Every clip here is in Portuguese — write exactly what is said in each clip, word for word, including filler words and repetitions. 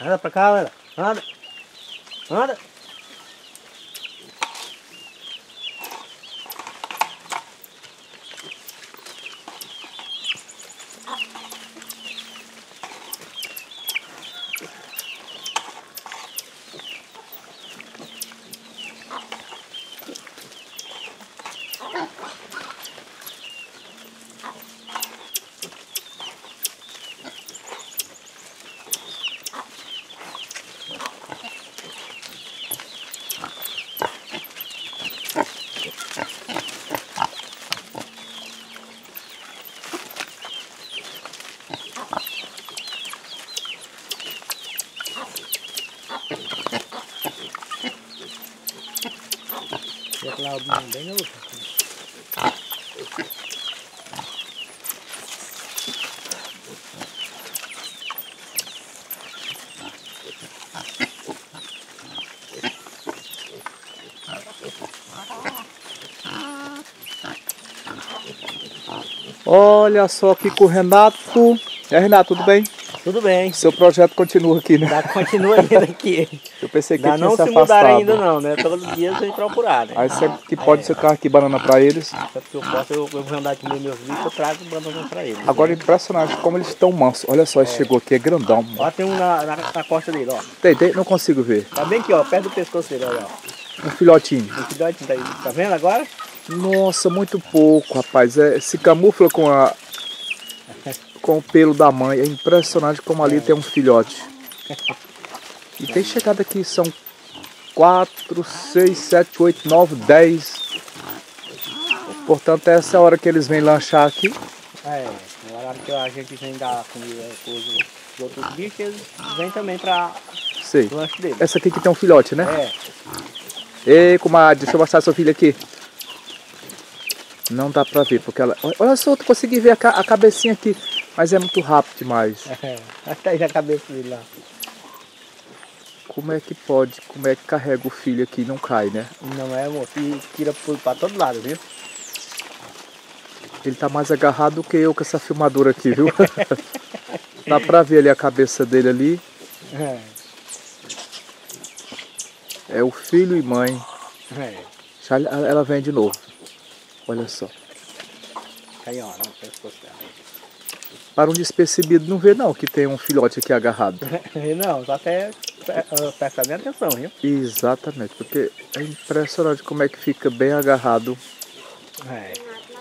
Anda pra cá, anda. Anda. Anda. Việc làm bem novo. Olha só aqui com o Renato. É, Renato, tudo bem? Tudo bem. Seu projeto continua aqui, né? Ainda continua ainda aqui. Eu pensei que ainda tinha não se se afastado. mudaram ainda não, né? Todos os dias tem que procurar, né? Aí sempre que pode É. você carregar aqui banana pra eles. Sempre que eu posso, eu, eu vou andar com meus bichos, eu trago banana pra eles. Agora é né? impressionante como eles estão mansos. Olha só, ele chegou aqui, é grandão. Ó, tem um na, na, na costa dele, ó. Tem, tem, não consigo ver. Tá bem aqui, ó, perto do pescoço dele, olha, ó. Um filhotinho. Um filhote tá aí, tá vendo agora? Nossa, muito pouco, rapaz. É, se camufla com a com o pelo da mãe. É impressionante como ali é. Tem um filhote. E tem chegado aqui, são quatro, seis, sete, oito, nove, dez. Portanto, essa é a hora que eles vêm lanchar aqui. É, na hora que a gente vem dar comida para os outros bichos, eles vêm também para o lanche deles. Essa aqui que tem um filhote, né? É. Ei, comadre, deixa eu mostrar a sua filha aqui. Não dá pra ver, porque ela... Olha só, eu consegui ver a, ca... a cabecinha aqui. Mas é muito rápido demais. É, até aí a cabeça dele lá. Como é que pode? Como é que carrega o filho aqui e não cai, né? Não é, moço. E tira para todo lado, viu? Ele tá mais agarrado do que eu com essa filmadora aqui, viu? Dá pra ver ali a cabeça dele ali. É. É o filho e mãe. É. Já ela vem de novo. Olha só. Aí, ó, no pescoço dela. Para um despercebido não vê não que tem um filhote aqui agarrado. Não, só até presta bem atenção, viu? Exatamente, porque é impressionante como é que fica bem agarrado. É.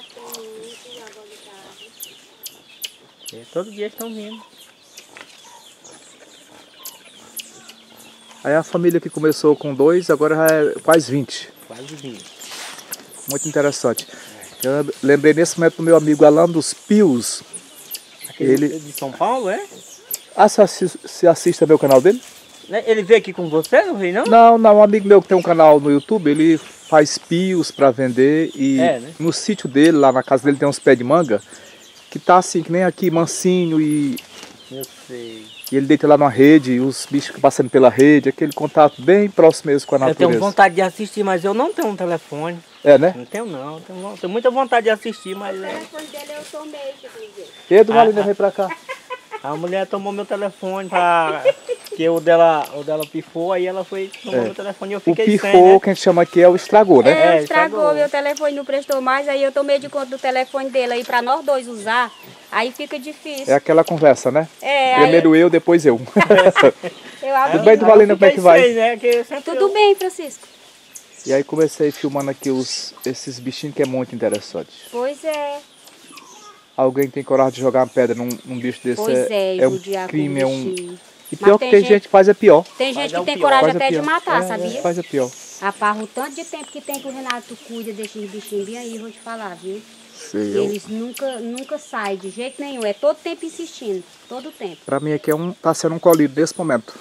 E todo dia estão vindo. Aí a família que começou com dois, agora já é quase vinte. Quase vinte. Muito interessante. É. Eu lembrei nesse momento do meu amigo Alan dos Pios. Aquele ele... de São Paulo, é? Ah, você assiste, você assiste também o canal dele? Ele veio aqui com você, não veio não? Não, não, um amigo meu que tem um canal no YouTube, ele faz pios para vender e é, né? No sítio dele, lá na casa dele, tem uns pés de manga que tá assim, que nem aqui, mansinho e... Eu sei. E ele deita lá numa rede e os bichos ficam passando pela rede, aquele contato bem próximo mesmo com a natureza. Eu tenho vontade de assistir, mas eu não tenho um telefone. É, né? Não tenho não, eu tenho, tenho muita vontade de assistir, mas... O telefone dele eu tomei, quer dizer. Pedro, Valinda, vem pra cá. A mulher tomou meu telefone pra... que o dela, o dela pifou, aí ela foi tomou é. meu telefone e eu fiquei sem, O pifou, né? que a gente chama aqui, é o estragou, né? É, estragou, estragou, meu telefone não prestou mais, aí eu tomei de conta do telefone dele aí pra nós dois usar, aí fica difícil. É aquela conversa, né? É, primeiro aí... eu, depois eu. eu abri... Tudo bem, Valinda, como é que vai? Sem, né? Que Tudo eu... bem, Francisco. E aí comecei filmando aqui os, esses bichinhos que é muito interessante. Pois é. Alguém tem coragem de jogar uma pedra num, num bicho desse? Pois é, é, é um crime, é um... E pior Mas que tem gente, gente que faz é pior. Tem gente faz que é tem pior. coragem faz até de matar, é, sabia? É, faz é pior. Rapaz, o tanto de tempo que tem que o Renato cuida desses bichinhos, bem aí, vou te falar, viu? Sei, Eles eu... nunca, nunca saem de jeito nenhum, é todo tempo insistindo, todo tempo. Pra mim aqui é um, tá sendo um colírio nesse momento.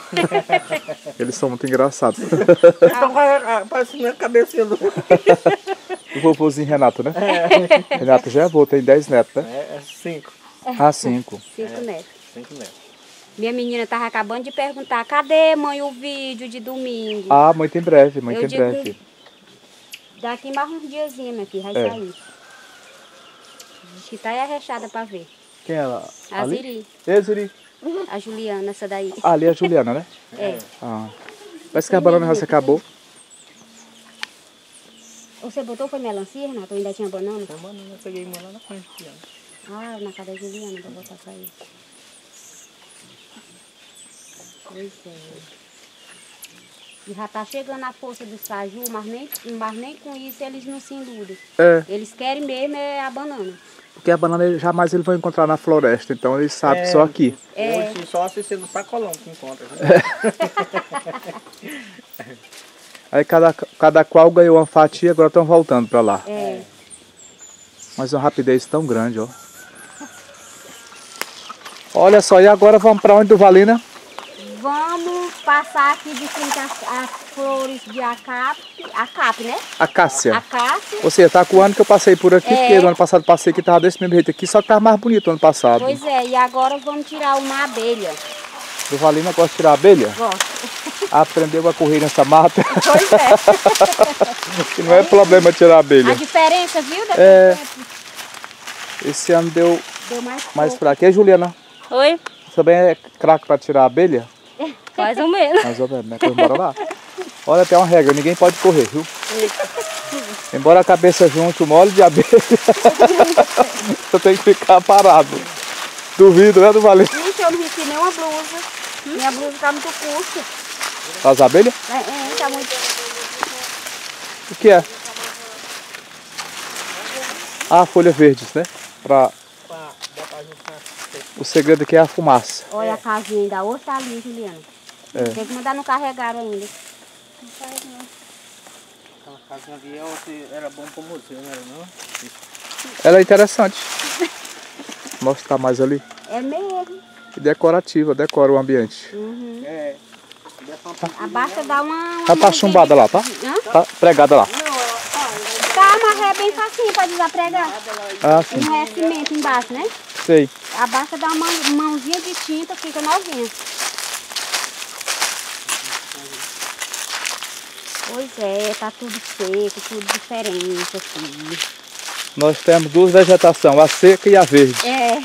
Eles são muito engraçados. Eles estão parecendo a cabecinha do... O vovozinho Renato, né? É. Renato já é avô, tem dez netos, né? É, é cinco. Ah, cinco. Cinco é, netos. Cinco netos. Minha menina tava acabando de perguntar, cadê, mãe, o vídeo de domingo? Ah, muito em breve, muito eu em digo, breve. Daqui mais uns diazinhos, minha filha, vai é. sair. Diz que tá aí arrechada pra ver. Quem é ela? A Ziri. Ei, Ziri. A Juliana, essa daí. Ah, ali é a Juliana, né? É. Ah. Parece que a banana já se acabou. Você botou foi melancia, Renato? Ou ainda tinha banana? Tem banana, eu peguei uma lá na frente. Ah, na casa da Juliana, vou botar pra ele. Pois é. E já tá chegando a força dos caju, mas nem, mas nem com isso eles não se iludem. É, Eles querem mesmo é a banana. porque a banana ele- jamais eles vão encontrar na floresta, então eles sabem É. só aqui. É. Hoje só se você no sacolão que encontra. Né? Aí cada, cada qual ganhou uma fatia, agora estão voltando para lá. É. Mas uma rapidez tão grande, ó. Olha só, e agora vamos para onde, Duvalina? Vamos passar aqui de frente às, às flores de acape, acape, né? Acácia. Acácia. Você tá com o ano que eu passei por aqui, É. porque no ano passado passei aqui, tava desse mesmo jeito aqui, só que tava mais bonito no ano passado. Pois é, e agora vamos tirar uma abelha. Duvalina gosta de tirar abelha? Gosto. Aprendeu a correr nessa mata. Pois é. Que não é problema tirar abelha. A diferença, viu? Daquele É. tempo. Esse ano deu Deu mais mais pouco. fraco. E aí, Juliana? Oi? Você também é craque para tirar abelha? Mais ou menos. Mais ou menos, né? Pois bora lá. Olha, tem uma regra, ninguém pode correr, viu? Embora a cabeça junte o mole de abelha, você tem que ficar parado. Duvido, né, Duvalina? Ixi, eu não vesti nenhuma blusa. Minha blusa tá muito curta. As abelhas? É, é, tá muito... O que é? Ah, folhas verdes, né? Pra... O segredo aqui é a fumaça. Olha a casinha da outra tá ali, Juliana. É. Tem que mandar no carregar ainda. Aquela casinha ali é outra- era bom pro museu, não era não? Ela é interessante. Mostrar mais ali. É mesmo. E decorativa, decora o ambiente. Uhum. É. Abaixa dá uma... Ela tá chumbada lá, tá? Hã? Tá pregada lá. Tá, mas é bem facinho pra desapregar. Ah, sim. Não é cimento embaixo, né? Sei. Abaixa dá uma mãozinha de tinta, fica novinha. Pois é, tá tudo seco, tudo diferente aqui. Nós temos duas vegetações, a seca e a verde. É,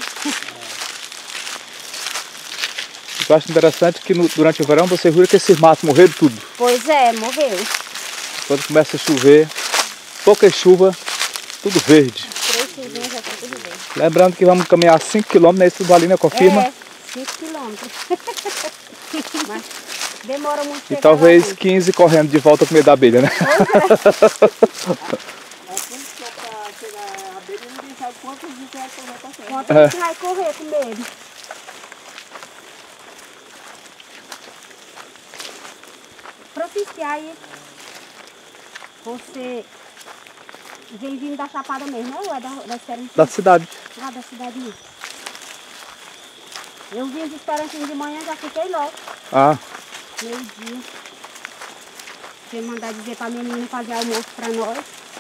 Eu acho interessante que no- durante o verão você vê que esses matos morreram tudo. pois é, morreu. Quando começa a chover, pouca chuva, tudo verde. Três chuvinhas já tá tudo bem. Lembrando que vamos caminhar cinco quilômetros, né? Isso Duvalina confirma. É, cinco quilômetros. Mas demora muito E chegar talvez lá, né? quinze correndo de volta com medo da abelha, né? Quanto É. a gente vai correr com medo? Propiciar aí. Você vem vindo da Chapada mesmo, não? Ou é da, da Esperança? Da cidade. Lá da cidade mesmo. Eu vim de Esperança de manhã, já fiquei logo. Ah, Meio dia. Fui mandar dizer pra minha menina fazer almoço pra nós.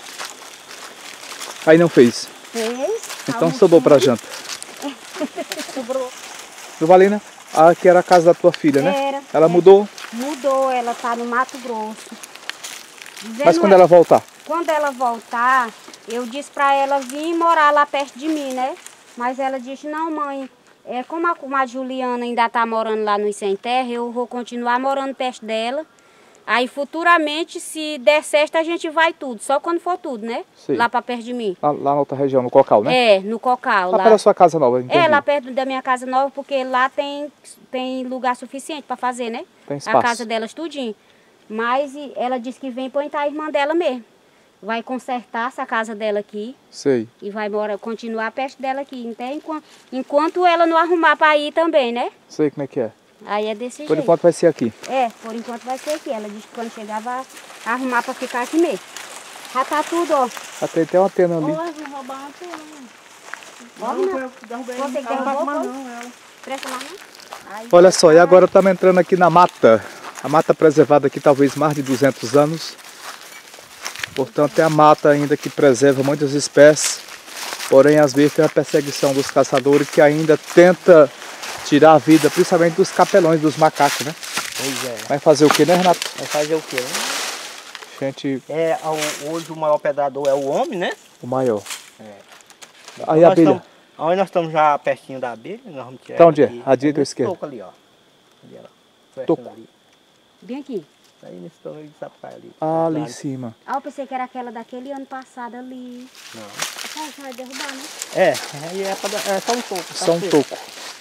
aí não fez. Fez. Então sobrou pra janta. Sobrou. Duvalina, aqui era a casa da tua filha, né? Era. Ela é. mudou, Mudou, ela tá no Mato Grosso. Dizendo mas quando ela voltar? Quando ela voltar, eu disse pra ela vir morar lá perto de mim, né? Mas ela disse, não mãe, é, como a, como a Juliana ainda tá morando lá no Sem Terra, eu vou continuar morando perto dela. Aí futuramente, se der certo, a gente vai tudo, só quando for tudo, né? Sim. Lá pra perto de mim. Lá, lá na outra região, no Cocal, né? É, no Cocal. Lá lá. pela sua casa nova, entendi. É, lá perto da minha casa nova, porque lá tem, tem lugar suficiente para fazer, né? Tem espaço. A casa delas tudinho. Mas e ela disse que vem põe a irmã dela mesmo. Vai consertar essa casa dela aqui Sei. e vai morar, continuar perto dela aqui. Até enquanto, enquanto ela não arrumar para ir também, né? Sei como é que é. Aí é desse Por jeito. enquanto vai ser aqui. É, por enquanto vai ser aqui. Ela disse que quando chegar vai arrumar para ficar aqui mesmo. Já tá tudo, ó. Até tem uma antena ali. Olha, vou roubar uma antena. Olha, você que derrubou, foi? Presta lá, não? Aí, Olha só, e agora estamos entrando aqui na mata. A mata preservada aqui talvez mais de duzentos anos. Portanto, é a mata ainda que preserva muitas espécies. Porém, às vezes tem a perseguição dos caçadores que ainda tenta tirar a vida, principalmente dos capelões, dos macacos, né? Pois é. Vai fazer o que, né, Renato? Vai fazer o quê? Né? Gente, É, a- hoje o maior predador é o homem, né? o maior. É. Aí a Nós abelha. tamo- Onde nós estamos já pertinho da abelha, nós vamos tirar. Então onde é? Aqui. À direita ou à Nesse esquerda? toco ali, ó. Ali, ó. Toco. Ali. Bem aqui. Aí nesse toco de sapai ali. Ah, ali Lá. em cima. Ah, eu pensei que era aquela daquele ano passado ali. Não. Ah, vai derrubar, né? É, aí é, pra, dar- é só um toco. tá Só um seco. toco.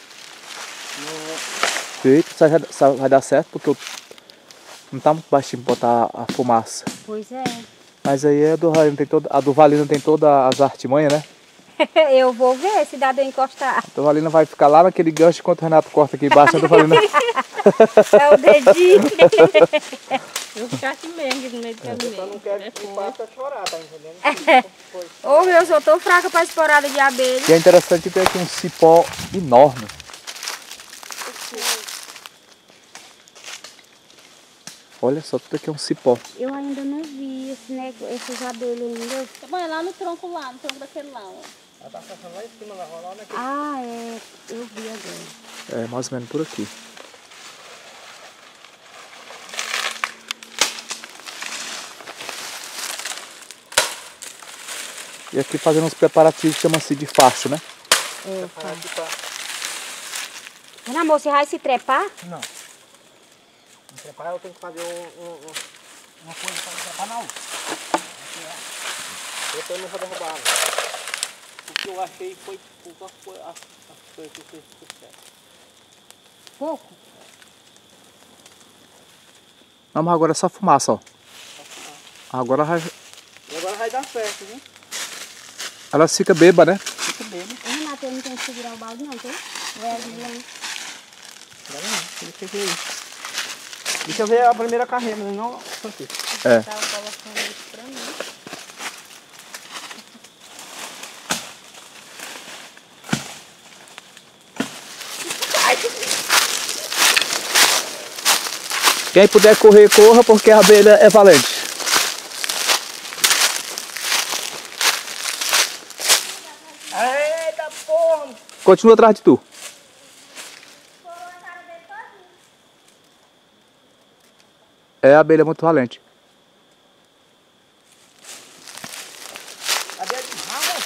Feito, isso vai, isso vai dar certo porque eu não tá muito baixinho pra botar a fumaça. Pois é. Mas aí a do Valina tem toda, a do Valina tem todas as artimanhas, né? Eu vou ver se dá de eu encostar. A do Valina vai ficar lá naquele gancho enquanto o Renato corta aqui embaixo. A do Valina... É o dedinho. Eu ficar aqui mesmo no meio do caminho. Eu não quero que o passo chorar, tá entendendo? Ô meu, eu tô fraca pra esporada de abelha. E é interessante ter aqui um cipó enorme. Olha só, tudo aqui é um cipó. Eu ainda não vi esse nego... essas abelhas ainda. Vai lá no tronco lá, no tronco daquele lá, ó. Ela tá passando lá em cima, lá rolando aqui. Ah, é. Eu vi agora. É mais ou menos por aqui. E aqui fazendo uns preparativos, chama-se de facho, né? É, Para aqui pra... Dona amor, você vai se trepar? Não. Pra trepar eu tenho que fazer um, um, um, uma coisa para trepar na outra. Eu também não vou derrubar não. O que eu achei foi pouco as coisas as coisas que eu fiz sucesso. Pouco? Não, mas agora é só fumaça, ó. Agora vai... E agora vai dar certo, viu? ela fica bêbada, né? Fica bem, né? Ô, Renato, eu não tenho que segurar o balde não, tá? Vai ajudando. Agora não, tem que ver isso. Deixa eu ver a primeira carreira, mas não Francisco. É. Tava colocando isso pra mim. Quem puder correr, corra, porque a abelha é valente. Eita porra! Continua atrás de tu. É, a abelha é muito valente. Cadê de rabo?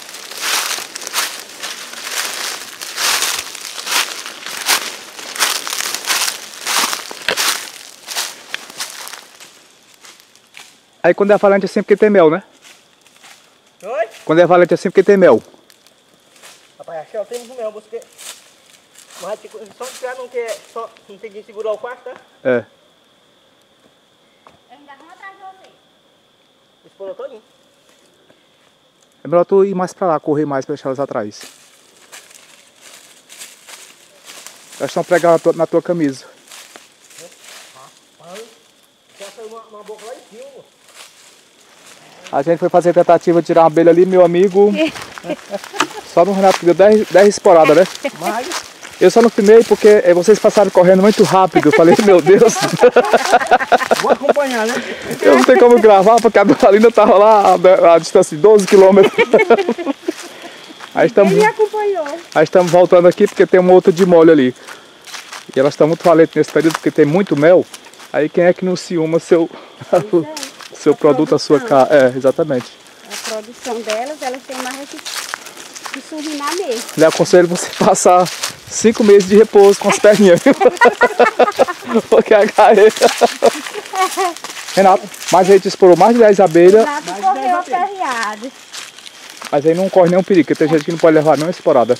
Aí quando é valente é sempre que tem mel, né? Oi? Quando é valente é sempre que tem mel. Rapaz, achei, eu tenho um mel, você... Mas só que já não quer, só não tem que segurar o quarto, tá? É. Eu ainda vou atrás de você. Explorou todinho. É melhor tu ir mais pra lá, correr mais pra deixar elas atrás. Elas estão pregadas na tua, na tua camisa. Rapaz, já saiu uma, uma boca lá em cima. A gente foi fazer a tentativa de tirar uma abelha ali, meu amigo. Só no Renato que deu dez esporadas, né? Mas... Eu só não filmei porque vocês passaram correndo muito rápido. Eu falei, meu Deus. Vou acompanhar, né? Eu não tenho como gravar porque a Valina estava lá a, a distância de doze quilômetros. Aí estamos, Ele me acompanhou. aí estamos voltando aqui porque tem uma outra de molho ali. E elas estão muito valentes nesse período porque tem muito mel. Aí quem é que não ciúma seu, seu A produto, a sua produção. cara? É, exatamente. A produção delas, elas têm mais que, que surrimar mesmo. Eu aconselho você passar cinco meses de repouso com as perninhas, viu? Porque a carreira... Renato, mas aí te explorou mais de dez abelhas, Renato correu aperreado. mas aí não corre nenhum perigo, porque tem gente que não pode levar nenhuma esporada.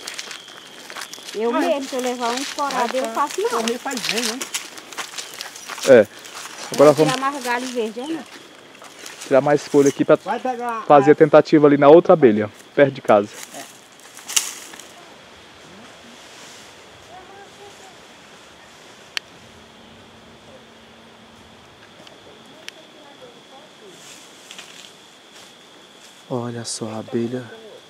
Eu mesmo, se eu levar uma esporada, eu não faço não. Correr faz bem, né? É. Agora Vou vamos tirar mais galho verde, né? tirar mais folha aqui para Vai pegar... fazer a tentativa ali na outra abelha, perto de casa. Olha só a abelha,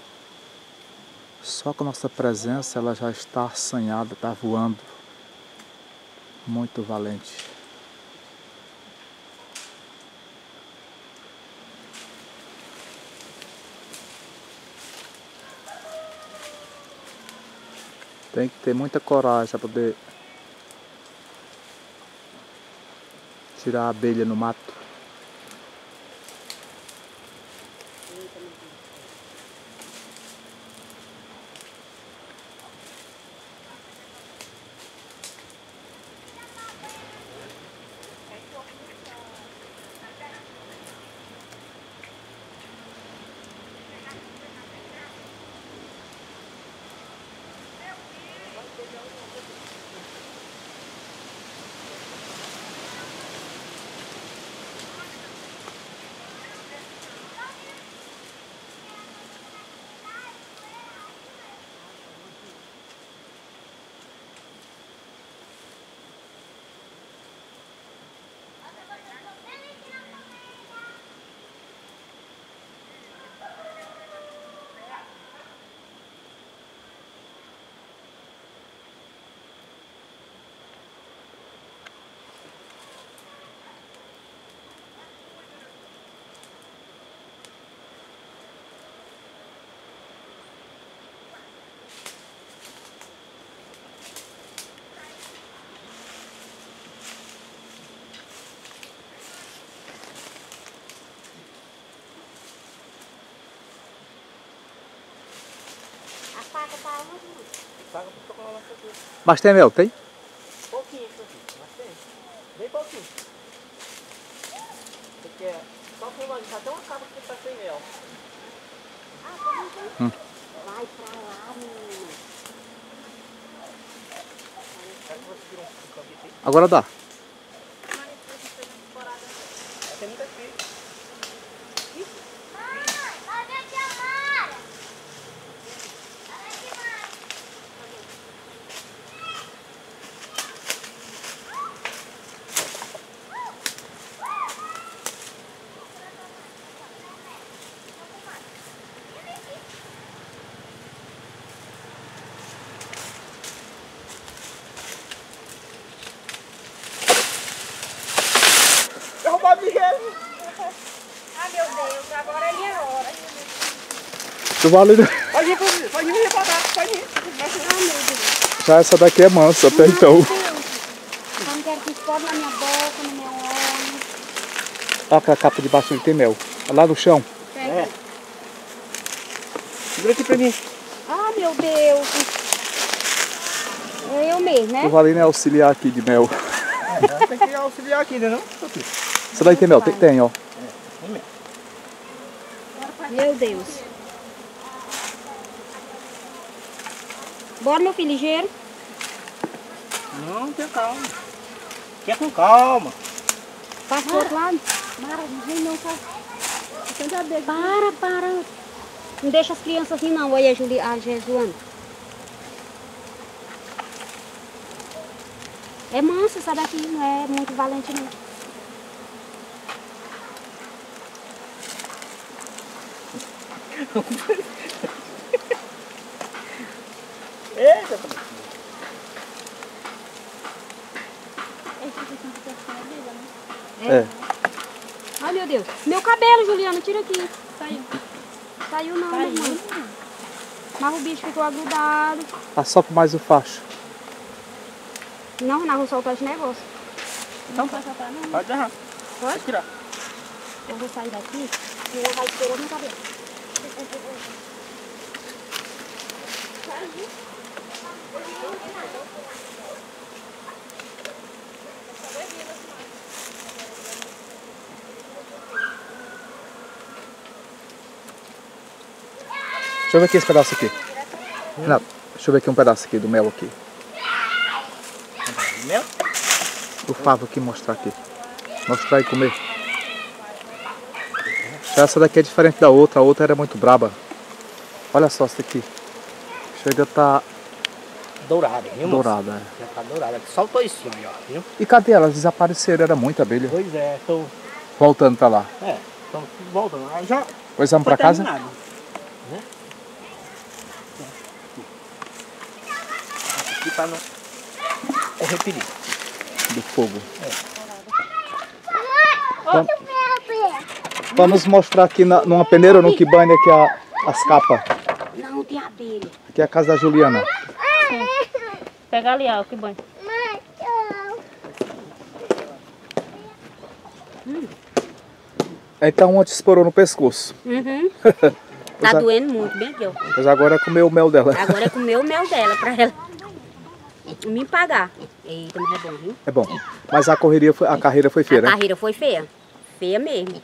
só com a nossa presença ela já está assanhada, está voando, muito valente. Tem que ter muita coragem para poder tirar a abelha no mato. Mas tem mel, tem? Pouquinho, pouquinho, mas tem. Bem pouquinho. Porque só filmando, já tem uma capa que tá sem mel. Hum. Vai pra lá, menino. Agora dá. Tem muita filha. Ah, meu Deus, agora é minha hora. Tu vale... Pode ir, pode ir, pode ir pra cá, pode ir. Ah, meu Deus. Já essa daqui é mansa até então. Eu não quero que explode na minha boca, no meu olho. Olha aquela capa de baixo, ele tem mel. Olha lá no chão. É. Segura aqui pra mim. Ah, meu Deus. É eu mesmo, né? O Valino é auxiliar aqui de mel. É, tem que auxiliar aqui, né não? Essa daí tem mel? Tem, tem, ó. Meu Deus. Bora, meu filho, ligeiro. Não, tenha calma. Quer com calma. Passa pro outro lado. Mara, não vem não, faz. Para, para. Não deixa as crianças assim não. Olha a, Juli, a Jesuana. É manso essa daqui, não é muito valente não. Eita, É. Ai, meu Deus. Meu cabelo, Juliana, tira aqui. Saiu. Saiu não, mamãe. Mas o bicho ficou agrudado. Assopra mais o facho. Não, não vou soltar esse negócio. Então pode soltar, não. Pode derrar. Pode tirar. Eu vou sair daqui e ela vai esperar no cabelo. Deixa eu ver aqui esse pedaço aqui. Renato, deixa eu ver aqui um pedaço aqui do mel aqui. Mel? Do favo aqui, mostrar aqui. Mostrar e comer. Essa daqui é diferente da outra, a outra era muito braba. Olha só essa aqui. Chega a tá Dourada, viu? dourada. É. Já tá dourada. Soltou isso, ó, viu? E cadê elas? Desapareceram, era muita abelha. Pois é, tô... Voltando pra lá. É, estão voltando. Aí já Pois vamos foi pra casa? terminado, né? Aqui pra não correr perigo. Do fogo. É. Vamos, vamos mostrar aqui na, numa peneira no que banha aqui a, as capas. Não, tem abelha. Aqui é a casa da Juliana. Pega ali, ó, que bom. Então uma te esporou no pescoço. Uhum. Pois Tá a- doendo muito, bem deu. Mas agora comeu o mel dela. Agora é comer o mel dela pra ela me pagar. Eita, mas é bom, viu? É bom. Mas a correria foi, a carreira foi feia, A né? carreira foi feia. Feia mesmo.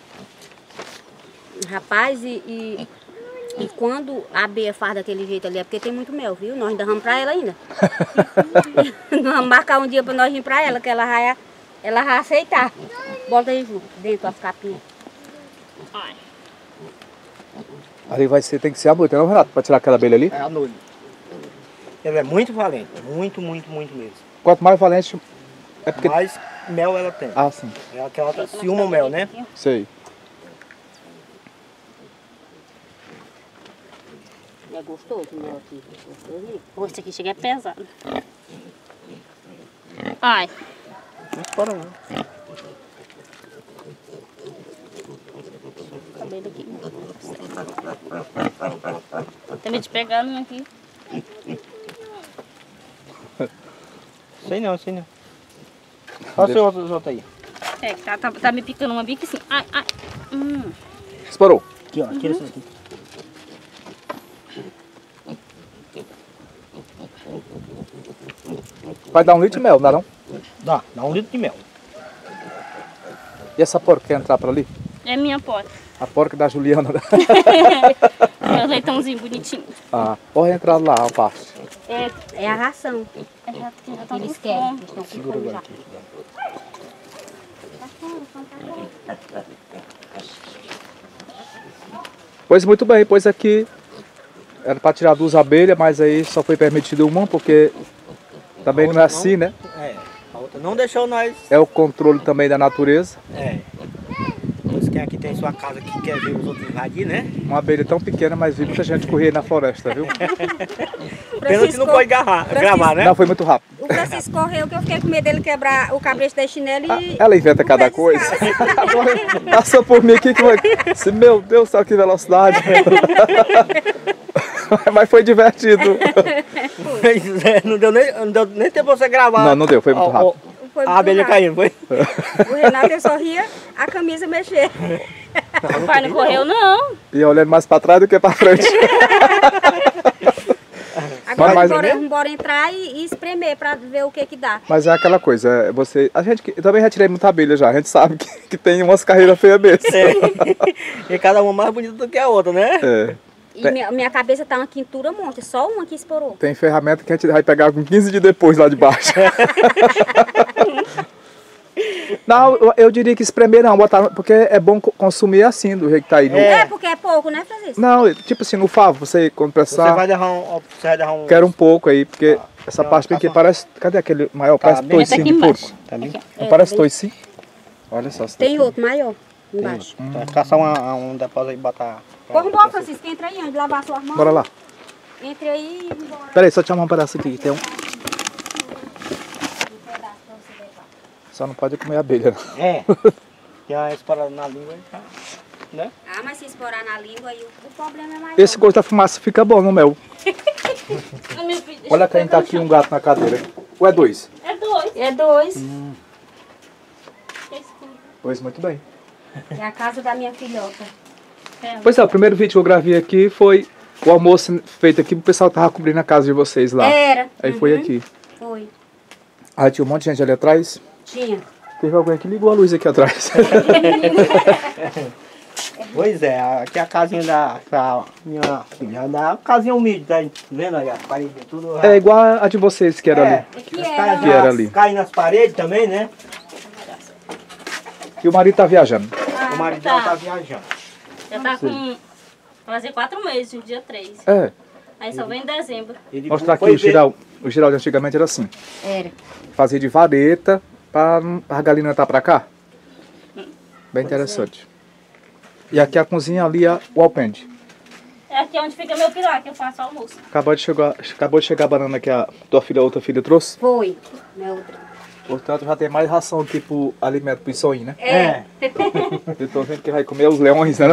Rapaz, e, e, e quando a abelha faz daquele jeito ali, é porque tem muito mel, viu? Nós ainda vamos pra ela ainda. Nós vamos marcar um dia pra nós ir pra ela, que ela vai, ela vai aceitar. Bota aí junto, dentro as capinhas. Ai. Ali vai ser, tem que ser à noite, não, Renato? Pra tirar aquela abelha ali. É a noite. Ela é muito valente. Muito, muito, muito mesmo. Quanto mais valente, é porque... Mais mel ela tem. Ah, sim. É aquela que ciúma o mel, né? Sei. É gostoso o mel aqui. Gostoso. Pô, esse aqui chega é pesado. Ai. Não para não. Cabelo aqui. Tem medo de pegar um aqui. Sei não, sei não. Olha o seu outro, outro aí. É, tá, tá, tá me picando uma bica assim. Ai, ai. Hum. Estourou. Aqui, ó. Tira isso aqui. Vai dar um litro de mel, não dá não? Dá, dá um litro de mel. E essa porca quer entrar pra ali? É minha porta. A porca da Juliana. Meu leitãozinho bonitinho. Ah, pode entrar lá, a parte. É, é a ração. É, já, já tá Eles com querem, fome. eles estão com fome já. Pois muito bem, pois aqui era para tirar duas abelhas, mas aí só foi permitido uma, porque também não é assim, né? É, a outra não deixou nós. É o controle também da natureza. É. Pois quem aqui tem sua casa que quer ver os outros invadir, né? Uma abelha tão pequena, mas vi muita gente correr na floresta, viu? Pena que não pode gravar, gravar, né? Não, foi muito rápido. O Francisco correu que eu fiquei com medo dele quebrar o cabrete da chinela e... Ela inventa cada pé coisa. descalço. Passou por mim aqui que foi. Assim, meu Deus, sabe que velocidade. Mas foi divertido. Pois é, não deu nem, não deu nem tempo pra você gravar. Não, não deu, foi muito Ó, ó, rápido. Foi A muito abelha rápido. caindo, foi? O Renato ele só ria a camisa mexer. O pai não correu, não. E olhando mais para trás do que para frente. Agora Mas- bora, bora entrar e, e espremer pra ver o que que dá. Mas é aquela coisa, é você. A gente que- eu também já tirei muita abelha já. A gente sabe que, que tem umas carreiras feias mesmo. É. E cada uma mais bonita do que a outra, né? É. E minha, minha cabeça tá uma quintura monte, só uma que esporou. Tem ferramenta que a gente vai pegar com quinze dias depois lá de baixo. Não, eu, eu diria que espremer não, botar, porque é bom co- consumir assim, do jeito que tá aí. No- É, porque é pouco, né, Francisco? Não, tipo assim, no favo, você quando Você precisar, vai derrar um. ó, Você vai derrar um. quero um pouco aí, porque essa Não, parte tá aqui só. parece. Cadê aquele maior? Tá Parece bem toicinho aqui de embaixo. porco. Tá bem? Não parece toicinho? Olha só. Tem outro maior embaixo. Vai caçar uma, um depósito aí e botar. Corre um pouco, Francisco, entra aí antes de lavar suas mãos. Bora lá. Entre aí e bora. Pera aí, só te chamar um pedaço aqui. Tem um. Só não pode comer abelha. Não. É. Tem uma esporada na língua e tá. Né? Ah, mas se esporar na língua aí, o, o problema é mais. Esse gosto da fumaça fica bom no mel. Ah, meu filho, deixa Olha eu quem tá pegar aqui o um gato na cadeira. Ou é dois? chão. É dois. É dois. Esse aqui. Pois, muito bem. É a casa da minha filhota. É. Pois é, o primeiro vídeo que eu gravei aqui foi o almoço feito aqui pro pessoal que tava cobrindo a casa de vocês lá. Era. Aí foi Uhum. aqui. Foi. Aí tinha um monte de gente ali atrás. Tinha. Teve alguém que ligou a luz aqui atrás. Pois é, aqui é a casinha da, da minha filha. Da casinha humilde, tá vendo aí? As paredes tudo. É igual a de vocês que era ali. Aqui As era. casinhas Que era ali. caem nas paredes também, né? E o marido tá viajando. O marido tá. dela tá viajando. Já tá com... Vai fazer quatro meses, no dia três. É. Aí só vem em dezembro. Ele Mostrar aqui foi o giral. O giral de antigamente era assim. Era. Fazia de vareta para a galinha entrar pra cá. Bem interessante. E aqui a cozinha, ali é o alpendre. É aqui onde fica meu pilar, que eu faço almoço. Acabou de chegar, acabou de chegar a banana que a tua filha, a outra filha trouxe. Foi. Minha outra. Portanto, já tem mais ração aqui pro alimento pro sonho, né? É. Eu tô vendo que vai comer os leões, né? Não?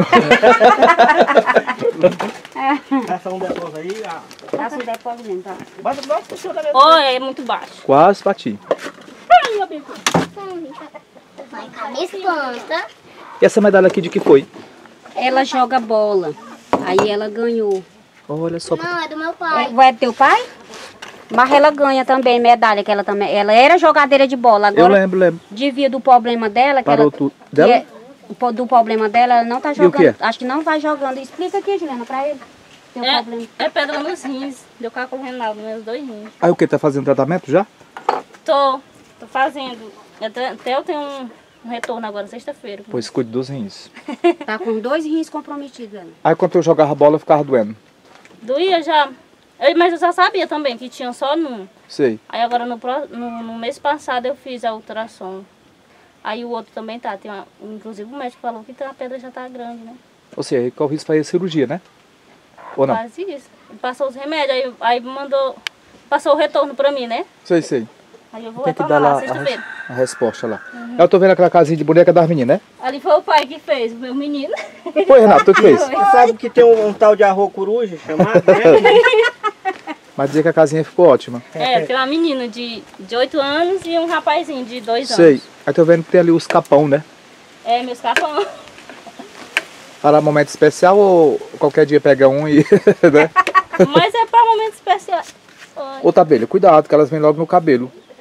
Essa um depósito aí. Ah. Passa um depósito mesmo, tá? Bota o nosso puxou da mesma. Ou é muito baixo. Quase bati. Ai, meu bico. Vai cabeça planta. E essa medalha aqui de que foi? Ela joga bola. Aí ela ganhou. Olha só. Não, é do meu pai. É, é do teu pai? Mas ela ganha também medalha, que ela também. Ela era jogadeira de bola. Eu Agora, lembro, lembro. devido do problema dela, que Parou ela. tudo. que Dela? é- o po- do problema dela, ela não tá o jogando. que é? Acho que não vai jogando. Explica aqui, Juliana, pra ele. Teu problema. É, é pedra nos rins. Deu cálculo renal nos meus dois rins. Aí o que? Tá fazendo tratamento já? Tô, tô fazendo. Até até eu tenho um, um retorno agora, sexta-feira. Pois cuide dos rins. Tá com dois rins comprometidos, ela. Aí quando eu jogava bola, eu ficava doendo. Doía já. Eu- mas eu já sabia também que tinha só num. Sei. Aí agora no, pró- no, no mês passado eu fiz a ultrassom. Aí o outro também tá. Tem uma, inclusive o médico falou que a pedra já tá grande, né? Ou seja, aí corre risco fazer cirurgia, né? Ou não? Quase isso. Ele passou os remédios, aí, aí mandou. Passou o retorno pra mim, né? Sei, sei. Aí eu vou Tem que retornar dar lá lá a, res- sexta-feira. a resposta lá. Eu tô vendo aquela casinha de boneca das meninas, Ali foi o pai que fez, o meu menino. né? Foi, Renato, tu que fez. Você sabe que tem um, um tal de arroz coruja chamado, né? Mas dizer que a casinha ficou ótima. É, tem uma menina de, de oito anos e um rapazinho de dois Sei. anos. Aí tô vendo que tem ali os capão, né? É, meus capão. Para momento especial ou qualquer dia pega um e... né? Mas é pra momentos especiais. Olha. Outra abelha, cuidado que elas vêm logo no cabelo.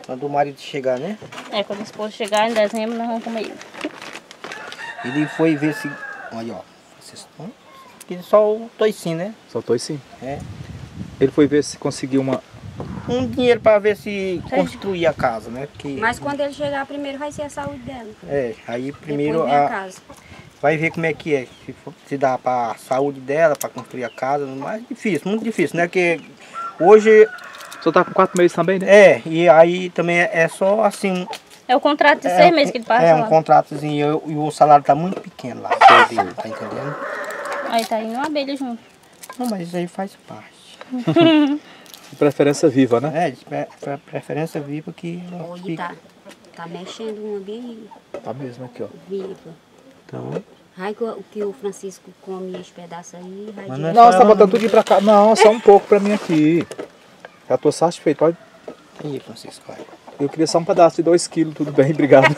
Quando o marido chegar, né? É, quando o esposo chegar em dezembro, nós vamos comer. Ele foi ver se... Olha, ó. Vocês estão... Aqui só o toicinho, né? Soltou sim. É. Ele foi ver se conseguiu uma... Um dinheiro para ver se construir a casa, né? Porque, Mas quando ele chegar primeiro vai ser a saúde dela. é, aí primeiro Depois vem a a, casa. vai ver como é que é. Se, for- se dá para a saúde dela, para construir a casa. Mas difícil, muito difícil, né? Porque hoje... O senhor tá com quatro meses também, né? É, e aí também é é só assim... É o contrato de É, seis meses que ele passa É, um lá. contratozinho e o salário tá muito pequeno lá, tá entendendo? Aí tá indo uma abelha junto. Não, mas isso aí faz parte. De preferência viva, né? É, de pre- pre- preferência viva que não Olha, fica. tá, tá mexendo uma bem Tá mesmo aqui, ó. viva. Então, Ai, que o que o Francisco come esse pedaço aí, vai Mas de- não é Não, só você tá ela, botando não. tudo pra cá. Não, só um pouco pra mim aqui. Já tô satisfeito, pode. aí, Francisco, vai. Eu queria só um pedaço de dois quilos, tudo bem, obrigado.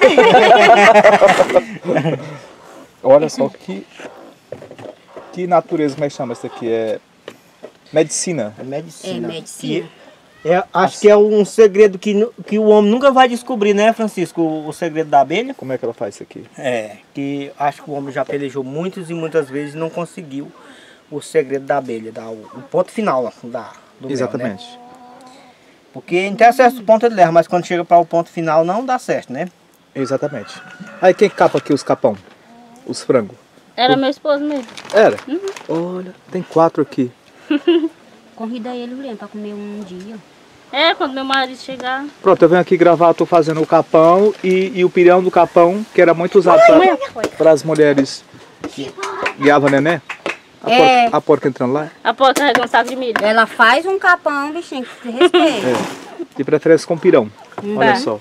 Olha só que... Que natureza, como é que chama isso aqui? É... Medicina. É medicina. É medicina. E é, acho que é um segredo que, nu- que o homem nunca vai descobrir, né, Francisco? O, o segredo da abelha. Como é que ela faz isso aqui? É, que acho que o homem já pelejou muitas e muitas vezes e não conseguiu o segredo da abelha, dar o, o ponto final lá, da, do mel, né? Exatamente. Porque em até certo ponto ele leva, mas quando chega para o ponto final não dá certo, né? Exatamente. Aí quem capa aqui os capão? Os frangos? Era meu esposo mesmo. Era? Olha, tem quatro aqui. Convida ele, Juliana, pra comer um dia. É, quando meu marido chegar. Pronto, eu venho aqui gravar, tô fazendo o capão e, e o pirão do capão, que era muito usado para as mulheres que guiavam neném. A, É. porca, a porca entrando lá. A porta carregando um saco de milho. Ela faz um capão, bichinho, que se respeita. É. De preferência com pirão. Olha É. só.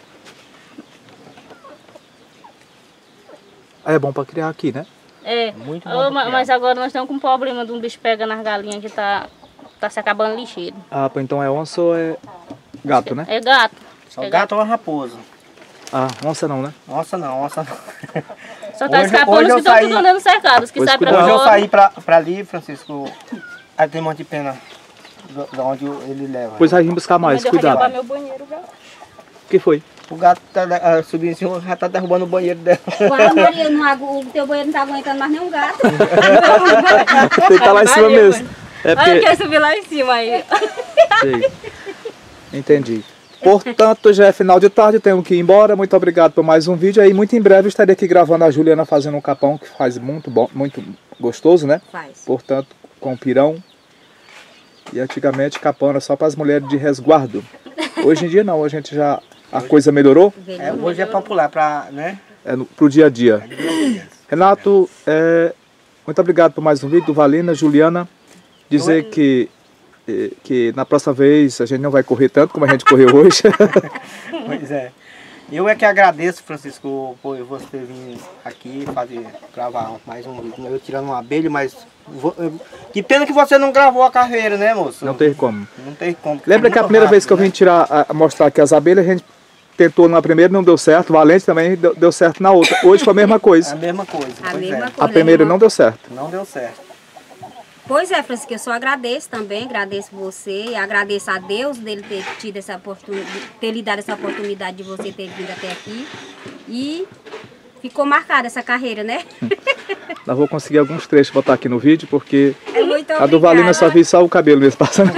Aí é bom para criar aqui, né? É. Muito bom Ô, pra ma- criar. mas agora nós estamos com um problema de um bicho pega nas galinhas que tá, tá se acabando lixeiro. Ah, pô, então é onça ou é gato, né? É gato. Só É gato ou uma raposa. Ah, onça não, né? Onça não, onça não. Só tá Hoje- escapando hoje os eu que estão saí- tudo andando cercados. Os que Pois saem pra cuidado. Hoje eu fora. saí pra, pra ali, Francisco, aí tem um monte de pena do- da onde ele leva. Pois aí vem buscar mais, Mas eu vou levar cuidado. meu banheiro já. O que foi? O gato tá ah, subindo em cima, já tá derrubando o banheiro dela. Uai, Maria, não agu- o teu banheiro não tá aguentando mais nenhum gato. Tem que estar lá em cima Valeu, mesmo. É Olha, porque... quer subir lá em cima aí. Sei. Entendi. Portanto, já é final de tarde, tenho que ir embora. Muito obrigado por mais um vídeo. Aí, muito em breve, eu estarei aqui gravando a Juliana fazendo um capão que faz muito bom, muito gostoso, né? Faz. Portanto, com pirão. E antigamente, capão era só para as mulheres de resguardo. Hoje em dia, não. Hoje a gente já... A coisa melhorou. É, hoje é popular pra, né? É no, pro dia a dia. Renato, é, muito obrigado por mais um vídeo do Valina, Juliana. Dizer que, eh, que na próxima vez a gente não vai correr tanto como a gente correu hoje. Pois é. Eu é que agradeço, Francisco, por você vir aqui fazer, gravar mais um vídeo. Eu tirando uma abelha, mas... vo- eu- Que pena que você não gravou a carreira, né, moço? Não teve como. Não tem como. Lembra que a Muito primeira vez rápido, que eu vim né? tirar, a- mostrar aqui as abelhas, a gente tentou na primeira, não deu certo. Valente também deu, deu certo na outra. Hoje foi a mesma A coisa. mesma coisa. A pois mesma é. coisa. A primeira irmão. não deu certo. Não deu certo. Pois é, Francisco, eu só agradeço também, agradeço você, e agradeço a Deus dele ter tido essa oportunidade, ter lhe dado essa oportunidade de você ter vindo até aqui. E ficou marcada essa carreira, né? Nós vou conseguir alguns trechos botar aqui no vídeo, porque É muito a do Valina eu só vi só o cabelo mesmo passando.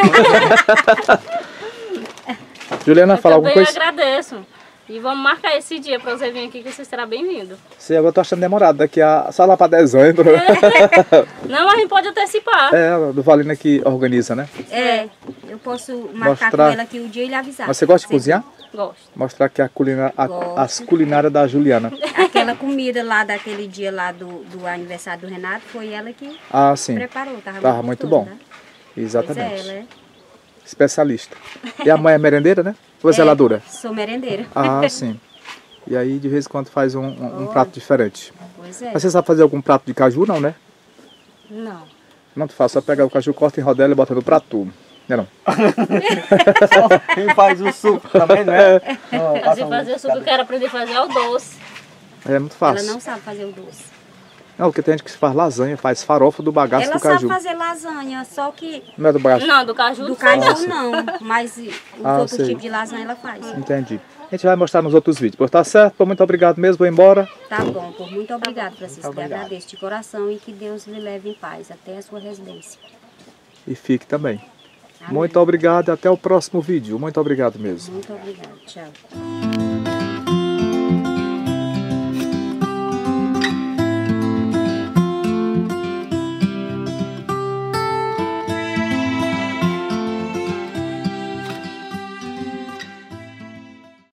Juliana, Eu fala alguma também coisa? agradeço. E vamos marcar esse dia para você vir aqui, que você será bem-vindo. Sim, agora eu tô achando demorado, daqui a só lá para dezembro. Não, a gente pode antecipar. É, a do Valina que organiza, né? É, eu posso marcar Mostrar- com ela aqui o dia e lhe avisar. Mas você gosta de Sim. cozinhar? Gosto. Mostrar aqui a culina, a- Gosto. as culinárias da Juliana. Aquela comida lá daquele dia lá do, do aniversário do Renato, foi ela que Ah, sim. preparou. Tava, Tava muito gostoso, bom. né? Exatamente. Pois é, ela é. Especialista. E a mãe é merendeira, né? Ou é zeladora? Sou merendeira. Ah, sim. E aí, de vez em quando, faz um, um- um prato diferente. Pois é. Mas você sabe fazer algum prato de caju, não, né? Não. Não tu faz, só pegar o caju, corta em rodela e bota no prato. Não é não? Quem faz o suco também, não é? Não, Fazer, passa um- fazer o suco, eu quero aprender a fazer é o doce. É muito Ela fácil. não sabe fazer o doce. Não, porque tem gente que faz lasanha, faz farofa do bagaço Ela do caju. sabe fazer lasanha, só que Não é do bagaço? Não, do caju. do não. caju Nossa. não, mas os Ah, outros sei. tipos de lasanha ela faz. Entendi. A gente vai mostrar nos outros vídeos. Pois tá certo, pô, muito obrigado mesmo, vou embora. Tá bom, pô, muito obrigado, Francisco. Muito Eu obrigado. agradeço de coração e que Deus lhe leve em paz até a sua residência. E fique também. Amém. Muito obrigado e até o próximo vídeo. Muito obrigado mesmo. Muito obrigado. Tchau.